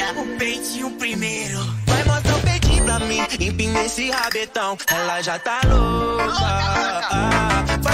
O peitinho primeiro. Vai mostrar o peitinho pra mim, empina esse rabetão. Ela já tá louca.